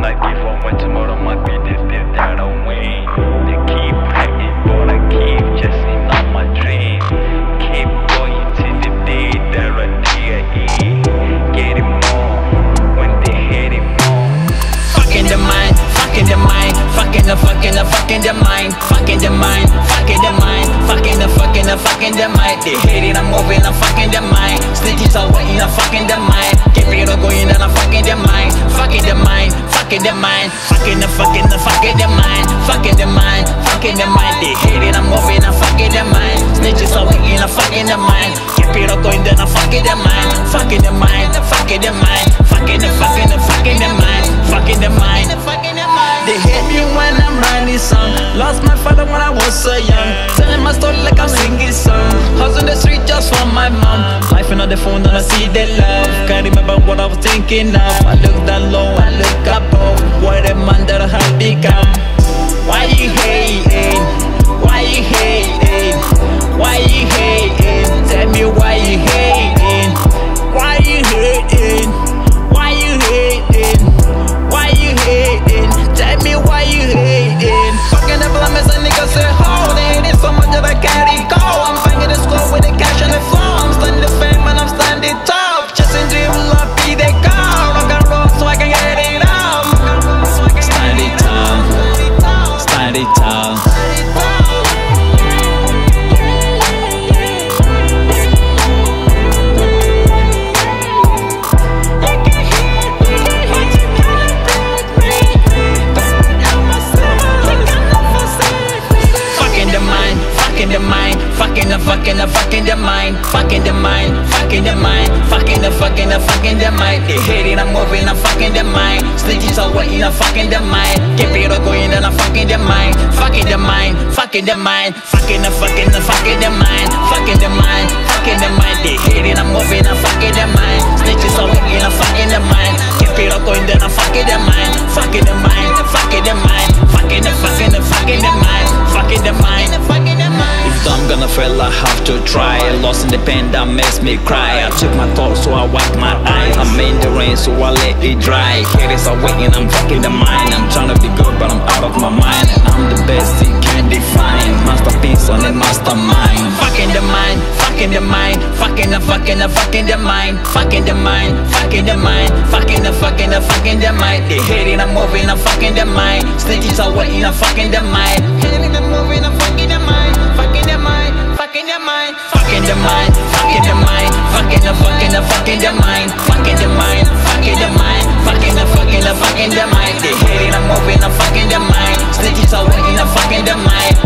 like before when tomorrow might be this that I win. They keep hating but I keep chasing all my dreams. Keep going to the day that I dig. Getting more when they hating more. Fucking the mind, fucking the mind, fucking the mind, fucking the mind, fucking the mind, fucking the mind. They hate it, I'm moving, I'm fucking the mind. Snitches are waiting, I'm fucking the mind. Keep it all going, then I'm fucking the mind, fucking the mind, fucking the mind, fucking the mind, fucking the mind, fucking the mind. They hate it, I'm moving, I'm fucking the mind. Snitches are waiting, I'm fucking the mind. Keep it all going, then I'm fucking the mind, fucking the mind, fucking the mind, fucking the mind, fucking the mind, fucking the mind. They hate me when I'm writing song. Lost my father when I was so young. Telling my story like I'm singing song. House on the street just for my mom. Life on the phone, don't I see the love. Can't remember what I was thinking of. I look down low, I look above. What a man that I have become. Why you hating? Why you hating? Why you hating? Tell me why you hating? Why you hating? Why you hating? Why you hating? Tell me why you hating? Fucking the blummers and niggas say ho. They hating so much that I can't go. I'm banging the score with the cash on the floor. I'm standing fame and I'm standing top. Chasing dreams, love be they go. Rock and roll so I can get it out. Standing tall, standing tall. Fucking the mind, fucking the mind, fucking the mind, fucking the mind, fucking the mind. They hate it, I'm moving, I'm fucking the mind. Snitches are waiting, I'm fucking the mind. Keep it all going, then I'm fucking the mind, fucking the mind, fucking the mind, fucking the mind, fucking the mind, fucking the mind. They hate it, I'm moving, I'm fucking the mind. Snitches are waiting, I'm fucking the mind. Keep it all going, then I'm fucking the mind, fucking the mind, fucking the mind, fucking the mind, fucking the mind. If I'm gonna fail, I have to try. Lost in the pain that makes me cry. I took my thoughts, so I wipe my eyes. I'm in the rain, so I let it dry. Haters are waiting, I'm fucking the mind. I'm trying to be good, but I'm out of my mind. I'm the best, it can't define. Masterpiece on the mastermind. Fucking the mind, fucking the mind, fucking the mind, fucking the mind, fucking the mind, fucking the mind. They hate it, I'm moving, I'm fucking the mind. Snitches are waiting, I'm fucking the mind. Hating, I'm moving, I'm fucking the mind. Fucking the mind, fucking the mind, fucking the mind, fucking the mind, fucking the mind, fucking the mind, fucking the mind, fucking the mind. They hate it, I'm moving, I'm fucking the mind. Snitches are waiting, I'm fucking the mind.